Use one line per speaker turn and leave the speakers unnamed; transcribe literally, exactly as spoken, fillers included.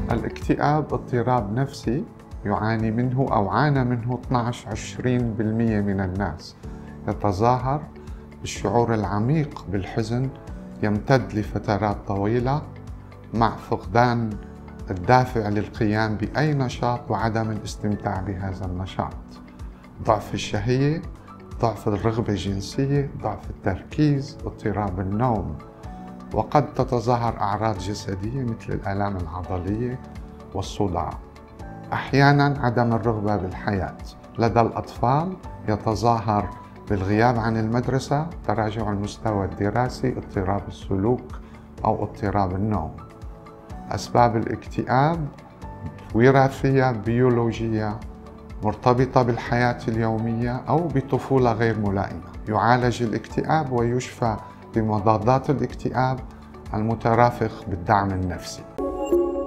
الاكتئاب اضطراب نفسي يعاني منه أو عانى منه اثنعش عشرين بالمئة من الناس. يتظاهر بالشعور العميق بالحزن يمتد لفترات طويلة مع فقدان الدافع للقيام بأي نشاط وعدم الاستمتاع بهذا النشاط. ضعف الشهية، ضعف الرغبة الجنسية، ضعف التركيز، اضطراب النوم. وقد تتظاهر أعراض جسدية مثل الآلام العضلية والصداع. أحياناً عدم الرغبة بالحياة. لدى الأطفال يتظاهر بالغياب عن المدرسة، تراجع المستوى الدراسي، اضطراب السلوك أو اضطراب النوم. أسباب الاكتئاب وراثية بيولوجية مرتبطة بالحياة اليومية أو بطفولة غير ملائمة. يعالج الاكتئاب ويشفى بمضادات الاكتئاب المترافق بالدعم النفسي.